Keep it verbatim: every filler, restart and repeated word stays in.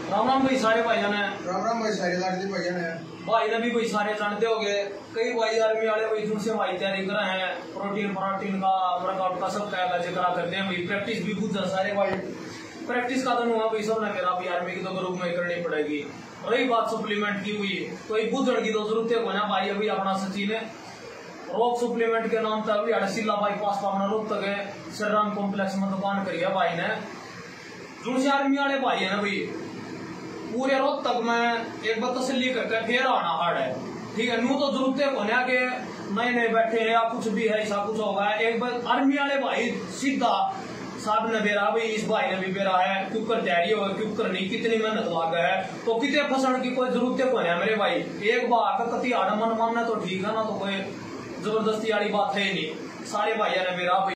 राम राम भाई सारे भाई ने राम राम भाई सारे लाडली भाई ने भाई ने भी भाई सारे जानते हो गए। कई भाई आर्मी वाले भाई तुमसे भाई तैयारी कर रहे हैं, प्रोटीन प्रोटीन का वर्कआउट का सब क्या जिक्र करते हैं भाई। प्रैक्टिस भी पूछ सारे भाई प्रैक्टिस का तो हुआ भाई सब ने मेरा भी आर्मी की तो ग्रुप में करनी पड़ेगी। रही बात सप्लीमेंट की हुई तो एक बुझड़ की तो जरूरत है ना भाई। अभी अपना सचिन है रोक सप्लीमेंट के नाम तक अभी सिल्ला बाईपास पर अपना रोक तक है श्रीराम कॉम्प्लेक्स में दुकान करी है भाई ने। जो आर्मी वाले भाई है ना भाई पूरे रोज तक में एक बार तसली करके फिर आना हार्ड है, ठीक है। नू तो जरूरत है कोने के नए नए बैठे हैं या कुछ भी है ऐसा कुछ होगा। एक बार आर्मी वाले भाई सीधा साहब ने बेरा भाई इस भाई ने भी बेरा है क्यों कर तैयारी हो क्यों करनी कितनी मेहनत लगा है तो कितने फंसण की कोई जरूरत है कोने मेरे भाई। एक बार का कति आड़ा मन मानना तो ठीक है ना, तो कोई जबरदस्ती वाली बात है ही नहीं। सारे भाइयों ने मेरा